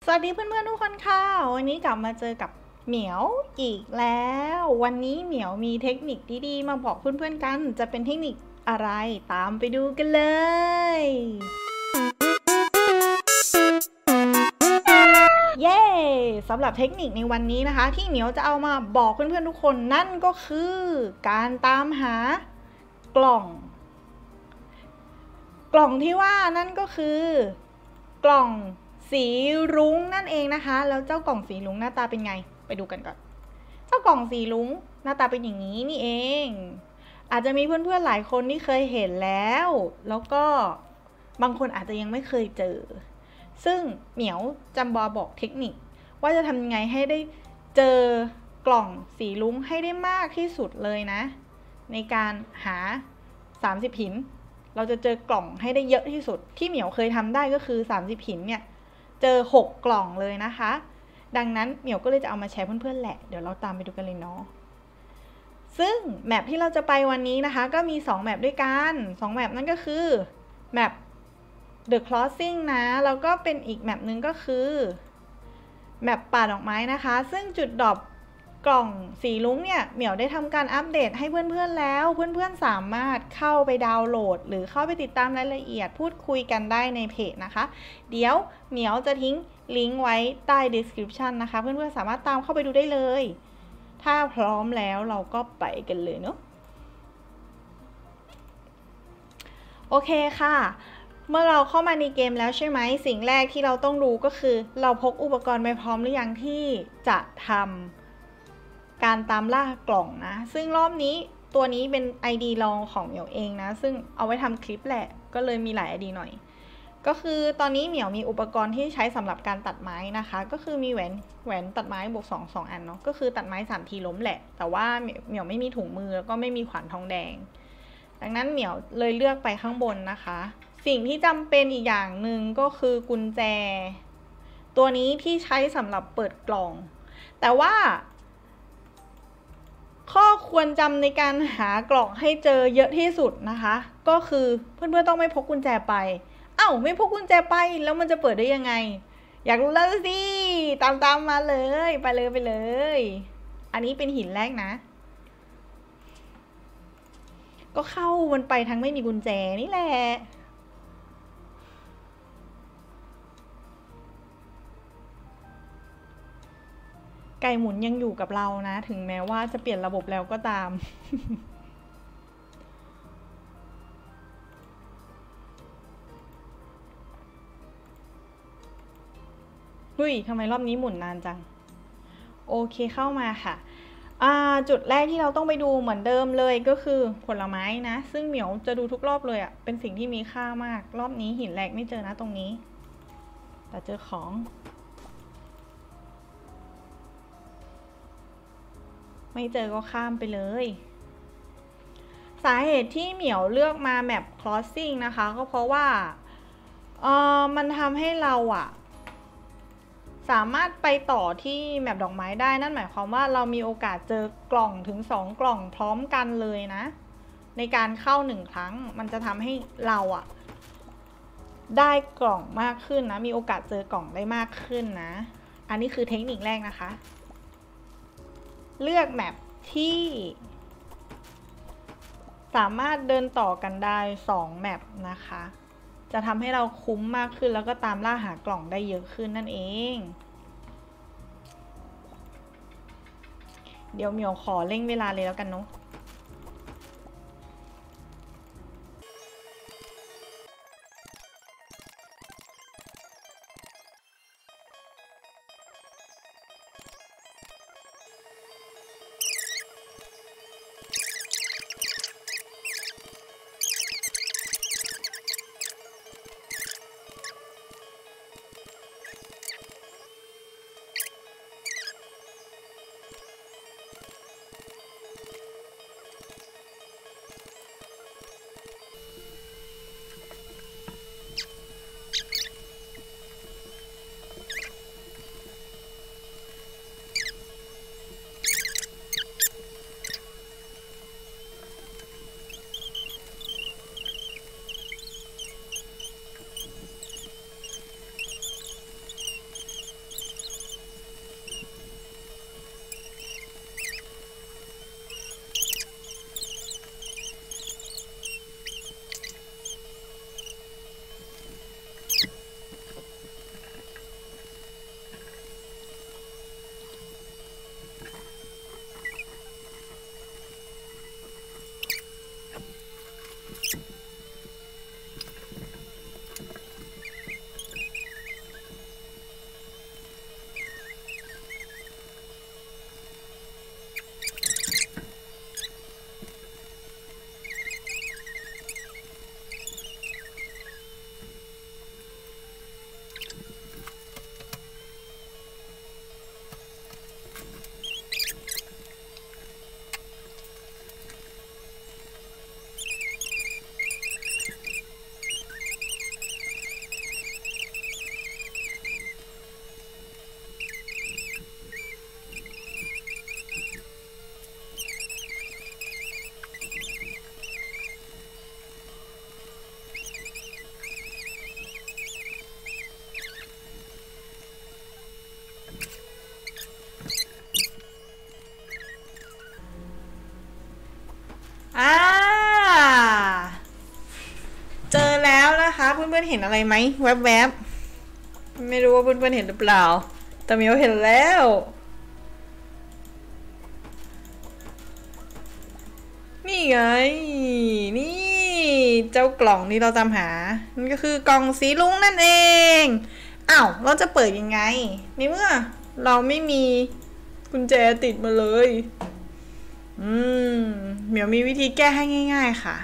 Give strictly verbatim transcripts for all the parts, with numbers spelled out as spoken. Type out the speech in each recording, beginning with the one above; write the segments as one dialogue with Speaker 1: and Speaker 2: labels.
Speaker 1: สวัสดีเพื่อนๆทุกคนค่ะวันนี้กลับมาเจอกับเหมียวอีกแล้ววันนี้เหมียวมีเทคนิคดีๆมาบอกเพื่อนๆกันจะเป็นเทคนิคอะไรตามไปดูกันเลยเย้สำหรับเทคนิคในวันนี้นะคะที่เหมียวจะเอามาบอกเพื่อนๆทุกคนนั่นก็คือการตามหากล่องกล่องที่ว่านั่นก็คือกล่องสีรุ้งนั่นเองนะคะแล้วเจ้ากล่องสีรุ้งหน้าตาเป็นไงไปดูกันก่อนเจ้ากล่องสีรุ้งหน้าตาเป็นอย่างนี้นี่เองอาจจะมีเพื่อนๆหลายคนที่เคยเห็นแล้วแล้วก็บางคนอาจจะยังไม่เคยเจอซึ่งเหมียวจำบอบอกเทคนิคว่าจะทำยังไงให้ได้เจอกล่องสีรุ้งให้ได้มากที่สุดเลยนะในการหาสามสิบหินเราจะเจอกล่องให้ได้เยอะที่สุดที่เหมียวเคยทำได้ก็คือสามสิบหินเนี่ยเจอหกกล่องเลยนะคะดังนั้นเหมียวก็เลยจะเอามาแชร์เพื่อนๆแหละเดี๋ยวเราตามไปดูกันเลยเนาะซึ่งแมปที่เราจะไปวันนี้นะคะก็มีสองแมปด้วยกันสองแมปนั่นก็คือแมป The Crossing นะแล้วก็เป็นอีกแมปหนึ่งก็คือแมปป่าดอกไม้นะคะซึ่งจุดดรอปกล่องสีลุ้งเนี่ยเหมียวได้ทำการอัปเดตให้เพื่อนๆแล้วเพื่อนๆสามารถเข้าไปดาวน์โหลดหรือเข้าไปติดตามรายละเอียดพูดคุยกันได้ในเพจนะคะเดี๋ยวเหมียวจะทิ้งลิงก์ไว้ใต้ description นะคะเพื่อนๆสามารถตามเข้าไปดูได้เลยถ้าพร้อมแล้วเราก็ไปกันเลยเนาะโอเคค่ะเมื่อเราเข้ามาในเกมแล้วใช่ไหมสิ่งแรกที่เราต้องดูก็คือเราพกอุปกรณ์ไปพร้อมหรือยังที่จะทำการตามล่ากล่องนะซึ่งรอบนี้ตัวนี้เป็น ไอ ดี ลองของเหมียวเองนะซึ่งเอาไว้ทำคลิปแหละก็เลยมีหลาย ไอ ดี หน่อยก็คือตอนนี้เหมียวมีอุปกรณ์ที่ใช้สำหรับการตัดไม้นะคะก็คือมีแหวนแหวนตัดไม้บวกสอง สองอันเนาะก็คือตัดไม้สามทีล้มแหละแต่ว่าเหมียวไม่มีถุงมือแล้วก็ไม่มีขวานทองแดงดังนั้นเหมียวเลยเลือกไปข้างบนนะคะสิ่งที่จำเป็นอีกอย่างหนึ่งก็คือกุญแจตัวนี้ที่ใช้สำหรับเปิดกล่องแต่ว่าข้อควรจำในการหากล่องให้เจอเยอะที่สุดนะคะก็คือเพื่อนๆต้องไม่พกกุญแจไปเอ้าไม่พกกุญแจไปแล้วมันจะเปิดได้ยังไงอยากรู้แล้วสิตามตามมาเลยไปเลยไปเลยอันนี้เป็นหินแรกนะก็เข้ามันไปทั้งไม่มีกุญแจนี่แหละไก่หมุนยังอยู่กับเรานะถึงแม้ว่าจะเปลี่ยนระบบแล้วก็ตามเฮ้ยทำไมรอบนี้หมุนนานจังโอเคเข้ามาค่ะจุดแรกที่เราต้องไปดูเหมือนเดิมเลยก็คือผลไม้นะซึ่งเหมียวจะดูทุกรอบเลยอะเป็นสิ่งที่มีค่ามากรอบนี้หินแรกไม่เจอนะตรงนี้แต่เจอของไม่เจอก็ข้ามไปเลยสาเหตุที่เหมียวเลือกมาแมป crossing นะคะก็เพราะว่าเออมันทำให้เราอะสามารถไปต่อที่แมปดอกไม้ได้นั่นหมายความว่าเรามีโอกาสเจอกล่องถึงสองกล่องพร้อมกันเลยนะในการเข้าหนึ่งครั้งมันจะทำให้เราอะได้กล่องมากขึ้นนะมีโอกาสเจอกล่องได้มากขึ้นนะอันนี้คือเทคนิคแรกนะคะเลือกแมปที่สามารถเดินต่อกันได้สองแมปนะคะจะทำให้เราคุ้มมากขึ้นแล้วก็ตามล่าหากล่องได้เยอะขึ้นนั่นเองเดี๋ยวเหมียวขอเร่งเวลาเลยแล้วกันเนาะห็นอะไรไหมแวบๆไม่รู้ว่าเพื่อนๆเห็นหรือเปล่าแต่เหมียวเห็นแล้วนี่ไงนี่เจ้ากล่องที่เราตามหามันก็คือกล่องสีลุ้งนั่นเองอ้าวเราจะเปิดยังไงในเมื่อเราไม่มีกุญแจติดมาเลยอืมเหมียวมีวิธีแก้ให้ง่ายๆค่ะ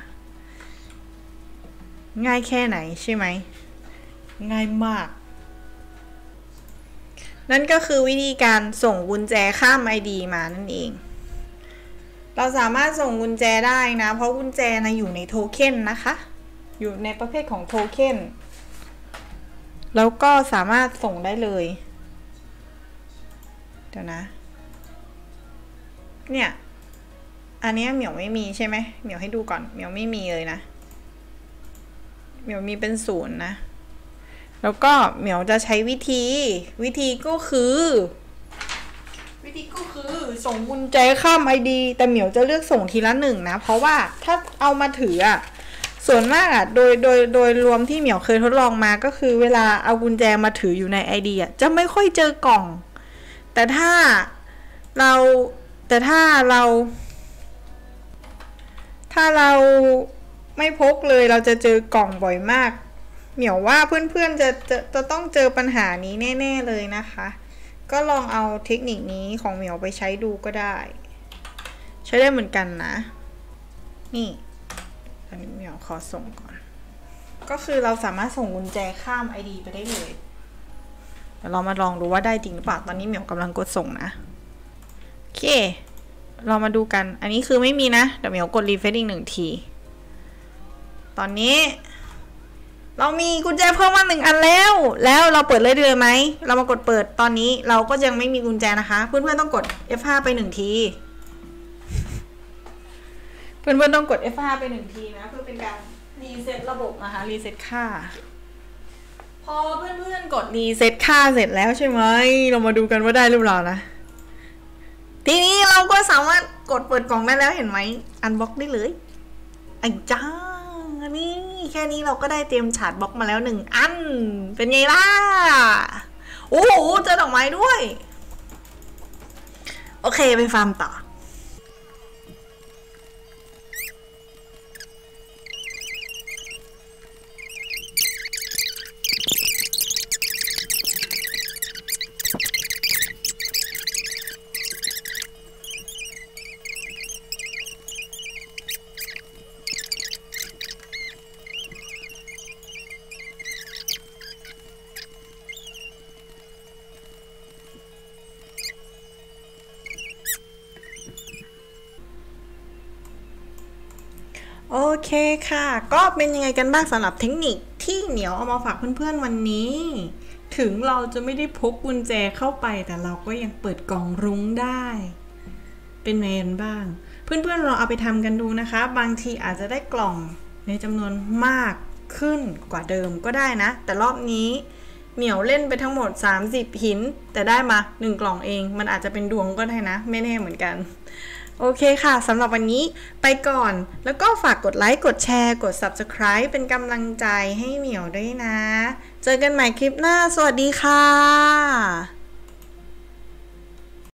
Speaker 1: ง่ายแค่ไหนใช่ไหมง่ายมากนั่นก็คือวิธีการส่งกุญแจข้าม ไอ ดี มานั่นเองเราสามารถส่งกุญแจได้นะเพราะกุญแจนะอยู่ในโทเค็นนะคะอยู่ในประเภทของโทเค็นแล้วก็สามารถส่งได้เลยเดี๋ยวนะเนี่ยอันนี้เหมียวไม่มีใช่ไหมเหมียวให้ดูก่อนเหมียวไม่มีเลยนะเหมียวมีเป็นศูนย์นะแล้วก็เหมียวจะใช้วิธีวิธีก็คือวิธีก็คือส่งกุญแจข้าม ไอ ดี แต่เหมียวจะเลือกส่งทีละหนึ่งนะเพราะว่าถ้าเอามาถืออ่ะส่วนมากอ่ะโดยโดยโดยรวมที่เหมียวเคยทดลองมาก็คือเวลาเอากุญแจมาถืออยู่ใน ไอ ดี อ่ะจะไม่ค่อยเจอกล่องแต่ถ้าเราแต่ถ้าเราถ้าเราไม่พกเลยเราจะเจอกล่องบ่อยมากเหมียวว่าเพื่อนๆจะจะจะต้องเจอปัญหานี้แน่ๆเลยนะคะก็ลองเอาเทคนิคนี้ของเหมียวไปใช้ดูก็ได้ใช้ได้เหมือนกันนะนี่อันนี้เหมียวขอส่งก่อนก็คือเราสามารถส่งกุญแจข้าม ไอ ดี ไปได้เลยเดี๋ยวเรามาลองดูว่าได้จริงหรือเปล่าตอนนี้เหมียวกำลังกดส่งนะโอเคเรามาดูกันอันนี้คือไม่มีนะเดี๋ยวเหมียวกดรีเฟรชอีกหนึ่งทีตอนนี้เรามีกุญแจเพิ่มมาหนึ่งอันแล้วแล้วเราเปิดเลยเลยไหมเรามากดเปิดตอนนี้เราก็ยังไม่มีกุญแจนะคะเพื่อนๆต้องกด เอฟ ห้า ไปหนึ่งทีเพื่อนๆต้องกด เอฟ ห้า ไปหนึ่งทีนะเพื่อเป็นการรีเซ็ตระบบนะคะรีเซ็ตค่าพอเพื่อนๆกดรีเซ็ตค่าเสร็จแล้วใช่ไหมเรามาดูกันว่าได้หรือเปล่านะทีนี้เราก็สามารถกดเปิดกล่องได้แล้วเห็นไหมอันบ็อกได้เลยไอ้จ้านี่แค่นี้เราก็ได้เตรียมฉาดบล็อกมาแล้วหนึ่งอันเป็นไงล่ะโอ้โหเจอดอกไม้ด้วยโอเคไปฟาร์มต่อโอเคค่ะก็เป็นยังไงกันบ้างสำหรับเทคนิคที่เหนียวเอามาฝากเพื่อนๆวันนี้ถึงเราจะไม่ได้พกกุญแจเข้าไปแต่เราก็ยังเปิดกล่องรุ้งได้เป็นไงกันบ้างเพื่อนๆลองเอาไปทำกันดูนะคะบางทีอาจจะได้กล่องในจำนวนมากขึ้นกว่าเดิมก็ได้นะแต่รอบนี้เหมียวเล่นไปทั้งหมดสามสิบหินแต่ได้มาหนึ่งกล่องเองมันอาจจะเป็นดวงก็ได้นะไม่แน่เหมือนกันโอเคค่ะสำหรับวันนี้ไปก่อนแล้วก็ฝากกดไลค์กดแชร์กด ซับสไครบ์ เป็นกำลังใจให้เหมียวด้วยนะเจอกันใหม่คลิปหน้าสวัสดีค่ะ